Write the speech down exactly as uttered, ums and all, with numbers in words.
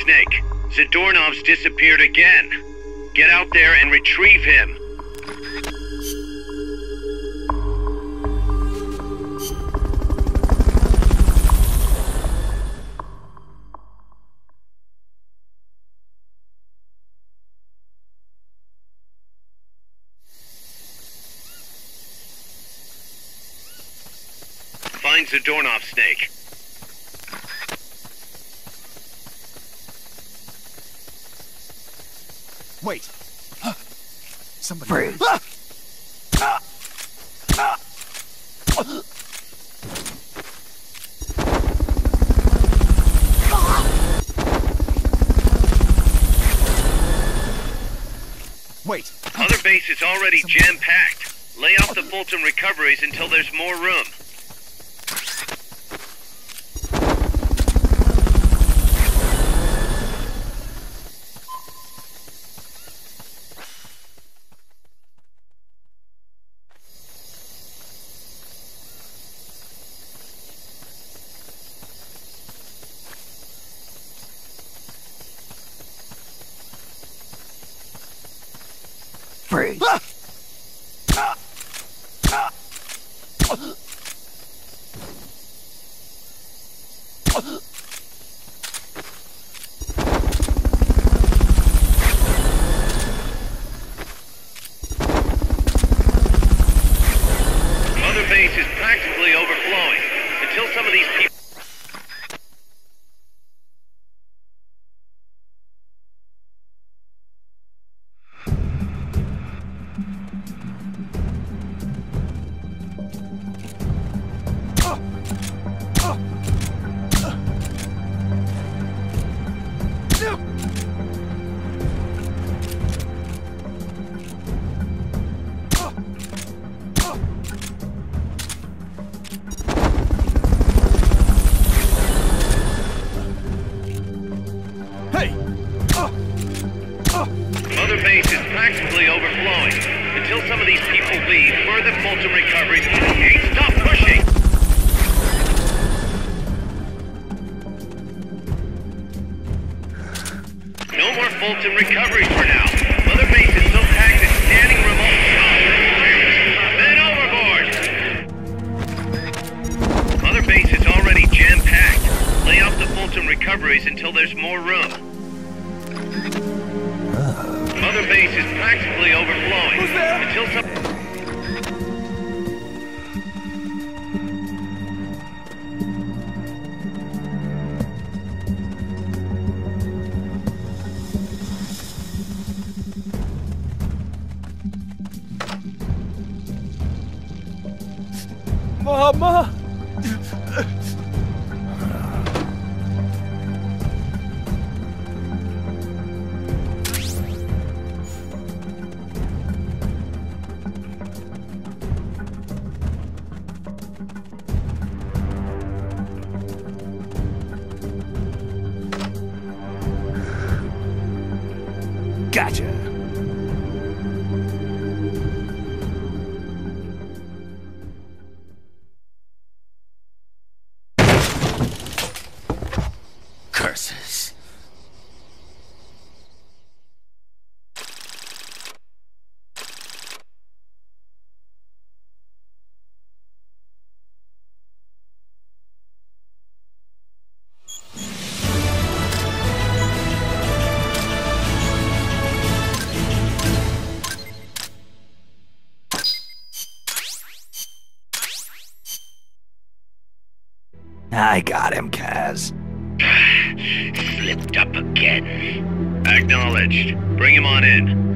Snake. Zadornov's disappeared again. Get out there and retrieve him. Find Zadornov, Snake. Wait. Somebody. Freeze. Wait. Other base is already jam-packed. Lay off the Fulton recoveries until there's more room. Freeze. Mother base is practically overflowing. Until some of these people... Mother base is practically overflowing. Until some of these people leave, further Fulton recoveries... Hey, stop pushing! No more Fulton recoveries for now. Mother base is so packed it's standing remote. Men overboard! Mother base is already jam-packed. Lay off the Fulton recoveries until there's more room. Mother base is practically overflowing. Who's there? Until some... Mama! Gotcha. Curses. I got him, Kaz. Slipped up again. Acknowledged. Bring him on in.